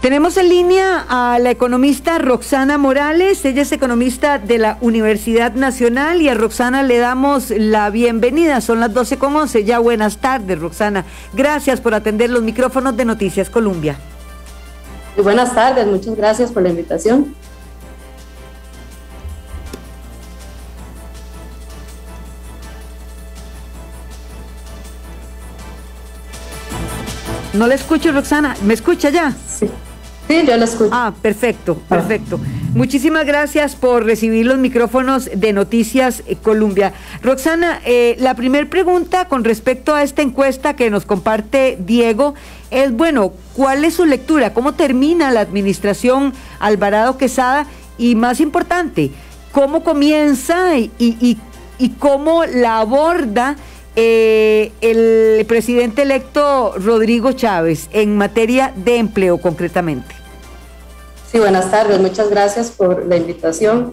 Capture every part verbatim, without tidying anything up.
Tenemos en línea a la economista Roxana Morales. Ella es economista de la Universidad Nacional y a Roxana le damos la bienvenida. Son las doce con once. Ya buenas tardes, Roxana. Gracias por atender los micrófonos de Noticias Colombia. Muy buenas tardes, muchas gracias por la invitación. No la escucho, Roxana. ¿Me escucha ya? Sí. Sí, yo la escucho. Ah, perfecto, perfecto. Muchísimas gracias por recibir los micrófonos de Noticias Colombia. Roxana, eh, la primera pregunta con respecto a esta encuesta que nos comparte Diego es, bueno, ¿cuál es su lectura? ¿Cómo termina la administración Alvarado Quesada? Y más importante, ¿cómo comienza y, y, y cómo la aborda eh, el presidente electo Rodrigo Chávez en materia de empleo concretamente? Sí, buenas tardes, muchas gracias por la invitación.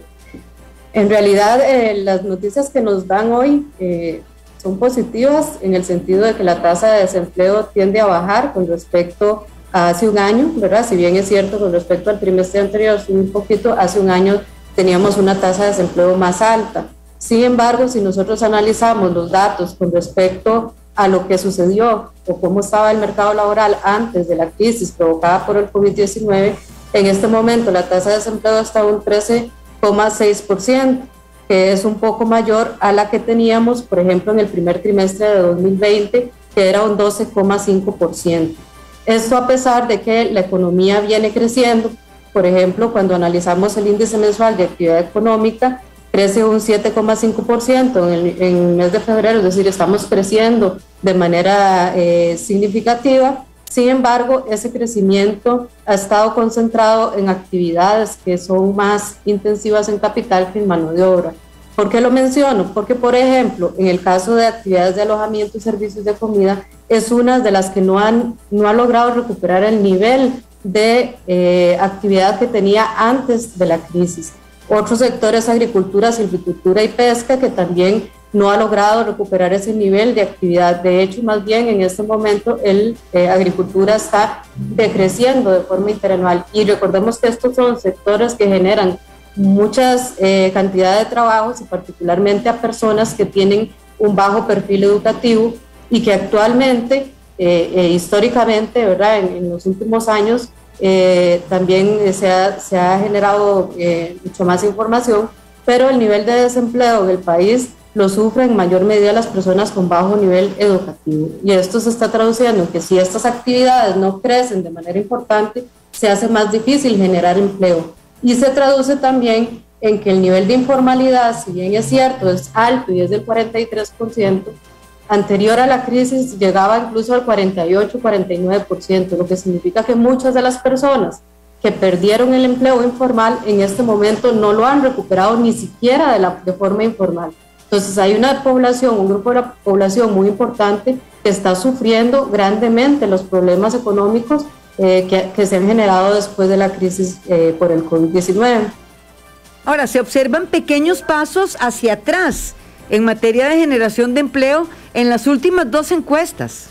En realidad, eh, las noticias que nos dan hoy eh, son positivas en el sentido de que la tasa de desempleo tiende a bajar con respecto a hace un año, ¿verdad? Si bien es cierto, con respecto al trimestre anterior, un poquito, hace un año teníamos una tasa de desempleo más alta. Sin embargo, si nosotros analizamos los datos con respecto a lo que sucedió o cómo estaba el mercado laboral antes de la crisis provocada por el COVID diecinueve, en este momento la tasa de desempleo está en un trece coma seis por ciento, que es un poco mayor a la que teníamos, por ejemplo, en el primer trimestre de dos mil veinte, que era un doce coma cinco por ciento. Esto a pesar de que la economía viene creciendo. Por ejemplo, cuando analizamos el índice mensual de actividad económica, crece un siete coma cinco por ciento en el, en el mes de febrero, es decir, estamos creciendo de manera eh, significativa. Sin embargo, ese crecimiento ha estado concentrado en actividades que son más intensivas en capital que en mano de obra. ¿Por qué lo menciono? Porque, por ejemplo, en el caso de actividades de alojamiento y servicios de comida, es una de las que no han, no ha logrado recuperar el nivel de eh, actividad que tenía antes de la crisis. Otros sectores, agricultura, silvicultura y pesca, que también no ha logrado recuperar ese nivel de actividad. De hecho, más bien en este momento, el eh, agricultura está decreciendo de forma interanual. Y recordemos que estos son sectores que generan muchas eh, cantidades de trabajos y particularmente a personas que tienen un bajo perfil educativo y que actualmente, eh, eh, históricamente, ¿verdad? En, en los últimos años, eh, también se ha, se ha generado eh, mucho más información, pero el nivel de desempleo del país lo sufren en mayor medida las personas con bajo nivel educativo. Y esto se está traduciendo en que si estas actividades no crecen de manera importante, se hace más difícil generar empleo. Y se traduce también en que el nivel de informalidad, si bien es cierto, es alto y es del cuarenta y tres por ciento, anterior a la crisis llegaba incluso al cuarenta y ocho, cuarenta y nueve por ciento, lo que significa que muchas de las personas que perdieron el empleo informal en este momento no lo han recuperado ni siquiera de, la, de forma informal. Entonces hay una población, un grupo de la población muy importante que está sufriendo grandemente los problemas económicos eh, que, que se han generado después de la crisis eh, por el COVID diecinueve. Ahora, se observan pequeños pasos hacia atrás en materia de generación de empleo en las últimas dos encuestas.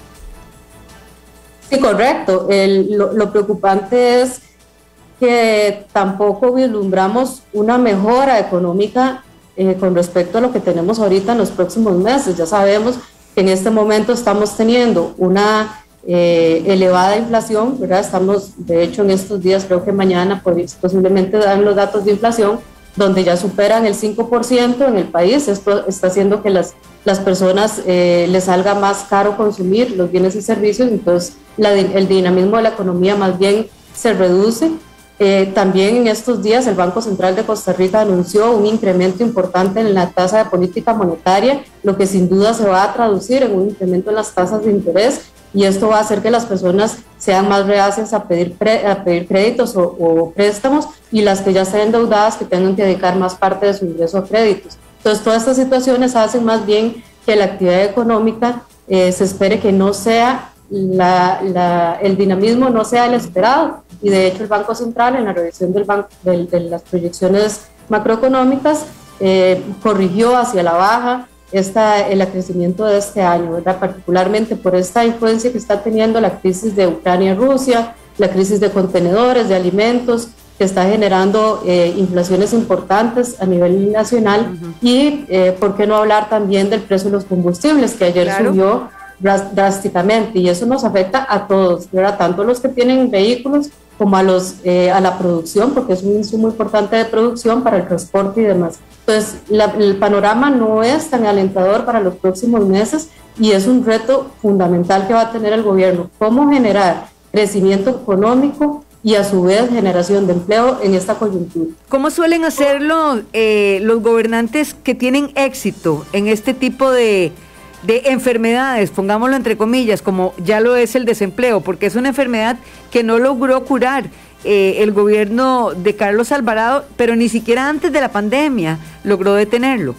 Sí, correcto. El, lo, lo preocupante es que tampoco vislumbramos una mejora económica Eh, con respecto a lo que tenemos ahorita en los próximos meses. Ya sabemos que en este momento estamos teniendo una eh, elevada inflación, ¿verdad? Estamos, de hecho, en estos días, creo que mañana posiblemente dan los datos de inflación, donde ya superan el cinco por ciento en el país. Esto está haciendo que las, las personas eh, les salga más caro consumir los bienes y servicios, entonces la, el dinamismo de la economía más bien se reduce. Eh, también en estos días el Banco Central de Costa Rica anunció un incremento importante en la tasa de política monetaria, lo que sin duda se va a traducir en un incremento en las tasas de interés, y esto va a hacer que las personas sean más reacias a pedir, pre, a pedir créditos o, o préstamos, y las que ya estén endeudadas que tengan que dedicar más parte de su ingreso a créditos. Entonces todas estas situaciones hacen más bien que la actividad económica eh, se espere que no sea La, la, el dinamismo no sea el esperado, y de hecho el Banco Central en la revisión del banco, de, de las proyecciones macroeconómicas eh, corrigió hacia la baja esta, el crecimiento de este año, ¿verdad? Particularmente por esta influencia que está teniendo la crisis de Ucrania y Rusia, la crisis de contenedores, de alimentos, que está generando eh, inflaciones importantes a nivel nacional, uh-huh. y eh, por qué no hablar también del precio de los combustibles, que ayer claro. subió drásticamente, y eso nos afecta a todos, ¿verdad? Tanto los que tienen vehículos como a, los, eh, a la producción, porque es un insumo importante de producción para el transporte y demás. Entonces, la, el panorama no es tan alentador para los próximos meses y es un reto fundamental que va a tener el gobierno, cómo generar crecimiento económico y a su vez generación de empleo en esta coyuntura. ¿Cómo suelen hacerlo eh, los gobernantes que tienen éxito en este tipo de de enfermedades, pongámoslo entre comillas, como ya lo es el desempleo, porque es una enfermedad que no logró curar eh, el gobierno de Carlos Alvarado, pero ni siquiera antes de la pandemia logró detenerlo?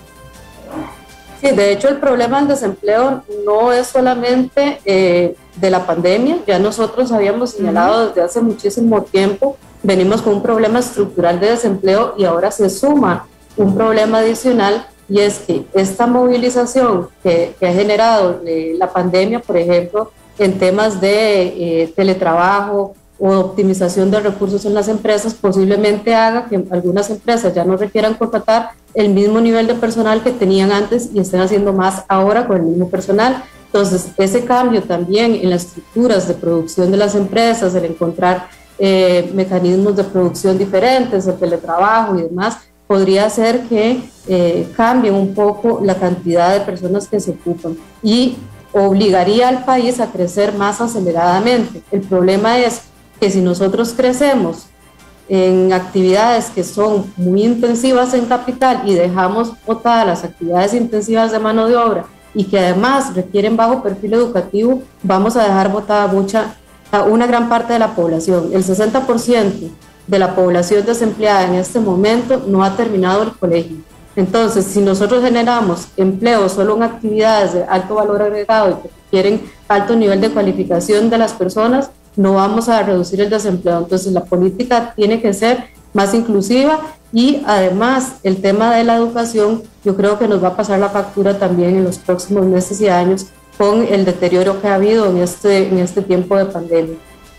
Sí, de hecho el problema del desempleo no es solamente eh, de la pandemia, ya nosotros habíamos señalado uh-huh. desde hace muchísimo tiempo, venimos con un problema estructural de desempleo y ahora se suma un problema adicional. Y es que esta movilización que, que ha generado eh, la pandemia, por ejemplo, en temas de eh, teletrabajo o optimización de recursos en las empresas, posiblemente haga que algunas empresas ya no requieran contratar el mismo nivel de personal que tenían antes y estén haciendo más ahora con el mismo personal. Entonces, ese cambio también en las estructuras de producción de las empresas, el encontrar eh, mecanismos de producción diferentes, el teletrabajo y demás, podría hacer que eh, cambie un poco la cantidad de personas que se ocupan y obligaría al país a crecer más aceleradamente. El problema es que si nosotros crecemos en actividades que son muy intensivas en capital y dejamos botadas las actividades intensivas de mano de obra y que además requieren bajo perfil educativo, vamos a dejar botada mucha, a una gran parte de la población. El sesenta por ciento de la población desempleada en este momento no ha terminado el colegio. Entonces, si nosotros generamos empleo solo en actividades de alto valor agregado y que requieren alto nivel de cualificación de las personas, no vamos a reducir el desempleo. Entonces, la política tiene que ser más inclusiva y además el tema de la educación, yo creo que nos va a pasar la factura también en los próximos meses y años con el deterioro que ha habido en este, en este tiempo de pandemia.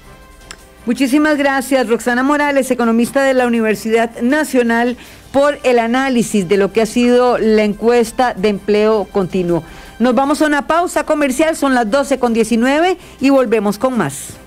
Muchísimas gracias, Roxana Morales, economista de la Universidad Nacional, por el análisis de lo que ha sido la encuesta de empleo continuo. Nos vamos a una pausa comercial, son las doce con diecinueve y volvemos con más.